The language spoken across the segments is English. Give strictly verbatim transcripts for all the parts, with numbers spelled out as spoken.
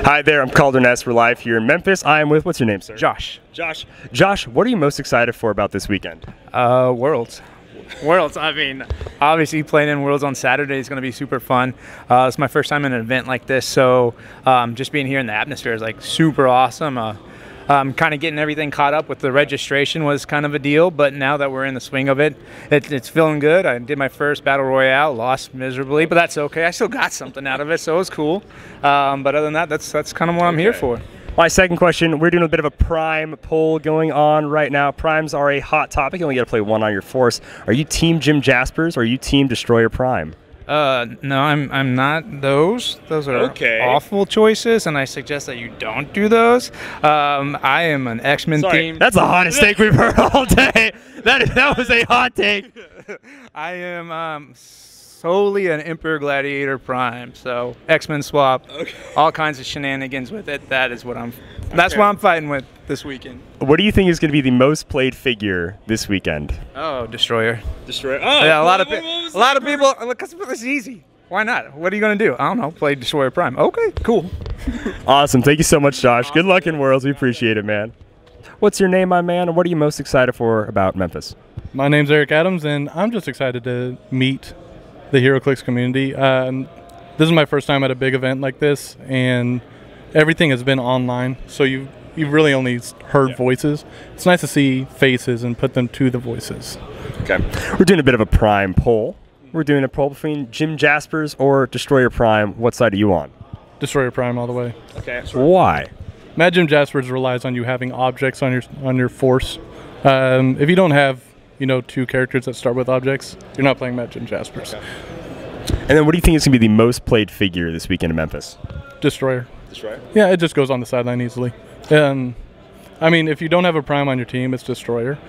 Hi there, I'm Calder Ness. We're live here in Memphis. I am with, what's your name, sir? Josh. Josh. Josh, what are you most excited for about this weekend? Uh, Worlds. Worlds. I mean, obviously playing in Worlds on Saturday is going to be super fun. Uh, it's my first time in an event like this, so um, just being here in the atmosphere is like super awesome. Uh, um, kind of getting everything caught up with the registration was kind of a deal, but now that we're in the swing of it, it it's feeling good. I did my first battle royale, lost miserably, but that's okay. I still got something out of it, so it was cool. Um, but other than that, that's that's kind of what I'm here for. My second question, we're doing a bit of a prime poll going on right now. Primes are a hot topic. You only got to play one on your force. Are you Team Jim Jaspers or are you Team Destroyer Prime? Uh, no, I'm I'm not those. Those are okay. awful choices, and I suggest that you don't do those. Um, I am an X-Men team. That's the hottest take we've heard all day. That that was a hot take. I am um, solely an Emperor Gladiator Prime, so X-Men swap, okay. All kinds of shenanigans with it. That is what I'm. That's okay. what I'm fighting with this weekend. What do you think is going to be the most played figure this weekend? Oh, Destroyer. Destroyer. Oh, yeah, a lot what, of what, a lot of people. Look, it's easy. Why not? What are you going to do? I don't know. Play Destroyer Prime. Okay, cool. Awesome. Thank you so much, Josh. Awesome. Good luck in Worlds. We appreciate it, man. What's your name, my man, and what are you most excited for about Memphis? My name's Eric Adams, and I'm just excited to meet the Heroclix community. Um, this is my first time at a big event like this, and everything has been online, so you you've really only heard yeah. voices. It's nice to see faces and put them to the voices. Okay. We're doing a bit of a prime poll. We're doing a poll between Jim Jaspers or Destroyer Prime. What side are you on? Destroyer Prime all the way. Okay. Why? Mad Jim Jaspers relies on you having objects on your on your force. Um, if you don't have, you know, two characters that start with objects, you're not playing Mad Jim Jaspers. Okay. And then what do you think is going to be the most played figure this weekend in Memphis? Destroyer. Destroyer? Yeah, it just goes on the sideline easily. Um, I mean, if you don't have a Prime on your team, it's Destroyer.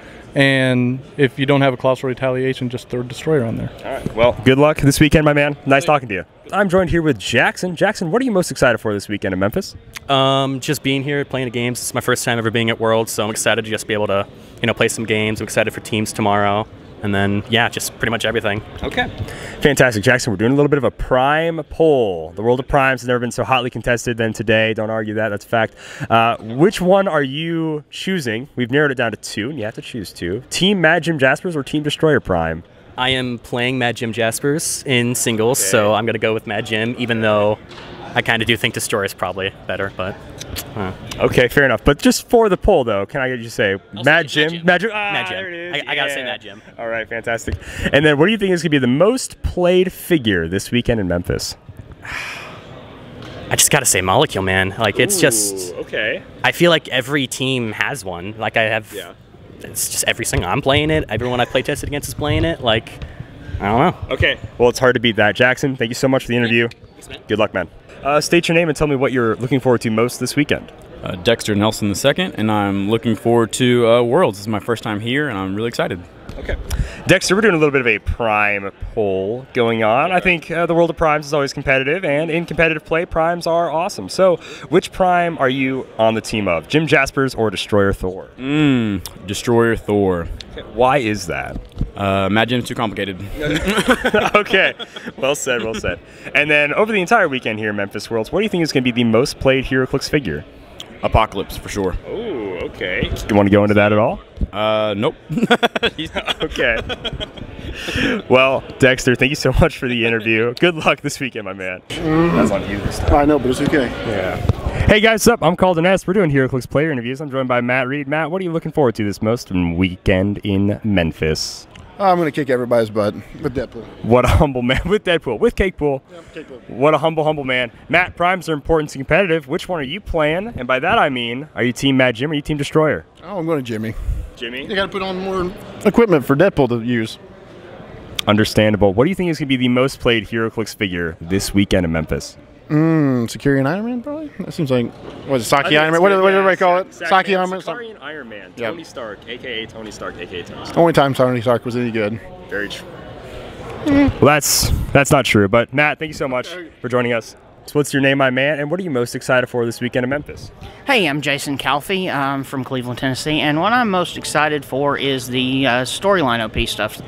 And if you don't have a Colossal Retaliation, just throw Destroyer on there. All right. Well, good luck this weekend, my man. Nice talking to you. I'm joined here with Jackson. Jackson, what are you most excited for this weekend in Memphis? Um, just being here, playing the games. It's my first time ever being at Worlds, so I'm excited to just be able to, you know, play some games. I'm excited for teams tomorrow. And then, yeah, just pretty much everything. Okay. Fantastic. Jackson, we're doing a little bit of a prime poll. The world of primes has never been so hotly contested than today. Don't argue that. That's a fact. Uh, which one are you choosing? We've narrowed it down to two, and you have to choose two. Team Mad Jim Jaspers or Team Destroyer Prime? I am playing Mad Jim Jaspers in singles, okay. so I'm going to go with Mad Jim, even though I kind of do think Destroyer is probably better, but... Uh. Okay, fair enough. But just for the poll, though, can I get you to say I'll Mad say Jim? Mad Jim. Mad Jim. Ah, Mad Jim. there it is. I, I yeah. got to say Mad Jim. All right, fantastic. And then what do you think is going to be the most played figure this weekend in Memphis? I just got to say Molecule, man. Like, it's Ooh, just... Okay. I feel like every team has one. Like, I have... Yeah. It's just every single... I'm playing it. Everyone I play tested against is playing it. Like, I don't know. Okay. Well, it's hard to beat that. Jackson, thank you so much for the interview. Thanks, man. Good luck, man. Uh, state your name and tell me what you're looking forward to most this weekend. Uh, Dexter Nelson the second, and I'm looking forward to uh, Worlds. This is my first time here, and I'm really excited. Okay. Dexter, we're doing a little bit of a prime poll going on. I think uh, the world of primes is always competitive, and in competitive play, primes are awesome. So, which prime are you on the team of? Jim Jaspers or Destroyer Thor? Mmm, Destroyer Thor. Okay. Why is that? Uh, Mad Jim's too complicated. Okay. Well said, well said. And then over the entire weekend here in Memphis Worlds, what do you think is going to be the most played Heroclix figure? Apocalypse, for sure. Oh, okay. Do you want to go into that at all? Uh, nope. Okay. Well, Dexter, thank you so much for the interview. Good luck this weekend, my man. That's on you this time. I know, but it's okay. Yeah. Hey guys, what's up? I'm Calder Ness. We're doing Heroclix player interviews. I'm joined by Matt Reed. Matt, what are you looking forward to this most weekend in Memphis? I'm going to kick everybody's butt with Deadpool. What a humble man. With Deadpool. With Cakepool. Yep, Cakepool. What What a humble, humble man. Matt, primes are important and competitive. Which one are you playing? And by that I mean, are you Team Mad Jim or are you Team Destroyer? Oh, I'm going to Jimmy. Jimmy? You got to put on more equipment for Deadpool to use. Understandable. What do you think is going to be the most played Heroclix figure this weekend in Memphis? Mmm, Sakarian Iron Man, probably? That seems like, what is it, Saki Iron Man? What, what do everybody call it? Saki Iron Man? Sakarian Iron Man. Yep. Tony Stark, a k a. Tony Stark, a k a. Tony Stark. Only time Tony Stark was any good. Very true. Well, that's that's not true. But Matt, thank you so much for joining us. So what's your name, my man, and what are you most excited for this weekend in Memphis? Hey, I'm Jason Calfee. I'm from Cleveland, Tennessee, and what I'm most excited for is the uh, storyline O P stuff.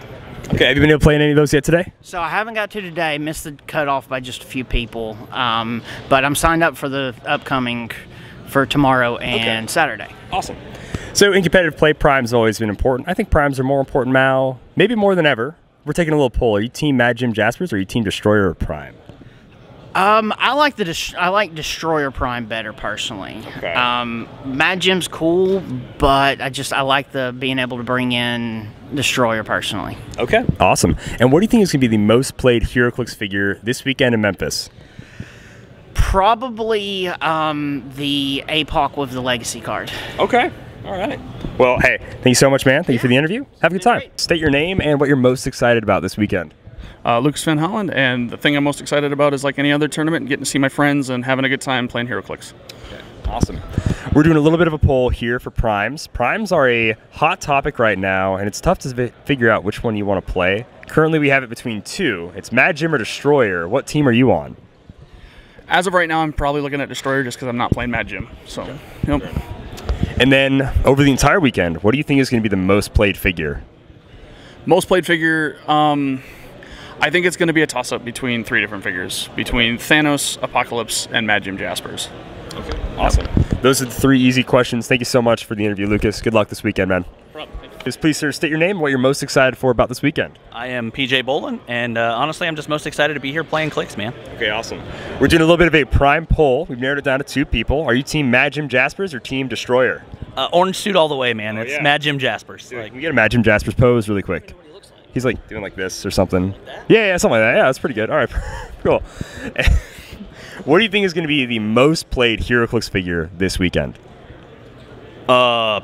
Okay, have you been able to play in any of those yet today? So I haven't got to today, missed the cutoff by just a few people, um, but I'm signed up for the upcoming for tomorrow and Okay. Saturday. Awesome. So in competitive play, primes have always been important. I think primes are more important now, maybe more than ever. We're taking a little poll. Are you team Mad Jim Jaspers or are you team Destroyer or Prime? Um, I like the Des- I like Destroyer Prime better personally. Okay. Um, Mad Jim's cool, but I just I like the being able to bring in Destroyer personally. Okay. Awesome. And what do you think is going to be the most played Heroclix figure this weekend in Memphis? Probably um, the A P O C with the Legacy card. Okay. All right. Well, hey, thank you so much, man. Thank you for the interview. Have a good time. State your name and what you're most excited about this weekend. Uh, Lucas Van Holland, and the thing I'm most excited about is like any other tournament, getting to see my friends and having a good time playing Heroclix. Awesome. We're doing a little bit of a poll here for primes. Primes are a hot topic right now, and it's tough to vi- figure out which one you want to play. Currently, we have it between two. It's Mad Jim or Destroyer. What team are you on? As of right now, I'm probably looking at Destroyer just because I'm not playing Mad Jim. So, yep. And then over the entire weekend, what do you think is going to be the most played figure? Most played figure, um, I think it's going to be a toss-up between three different figures, between Thanos, Apocalypse, and Mad Jim Jaspers. Okay. Awesome. Those are the three easy questions. Thank you so much for the interview, Lucas. Good luck this weekend, man. No problem. Thank you. Just please, sir, state your name and what you're most excited for about this weekend. I am P J Bolin, and uh, honestly, I'm just most excited to be here playing Clicks, man. Okay, awesome. We're doing a little bit of a prime poll. We've narrowed it down to two people. Are you team Mad Jim Jaspers or team Destroyer? Uh, orange suit all the way, man. Oh, it's yeah. Mad Jim Jaspers. Dude, Like, can we get a Mad Jim Jaspers pose really quick? He's like doing like this or something. Yeah, yeah, something like that. Yeah, that's pretty good. All right, cool. What do you think is going to be the most played Heroclix figure this weekend? uh,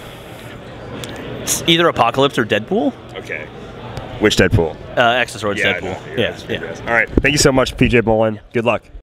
it's either Apocalypse or Deadpool. Okay. Which Deadpool? Uh, Exosword's Yeah, I Deadpool. know. Yeah, That's yeah. pretty good. All right. Thank you so much, P J Bolin. Good luck.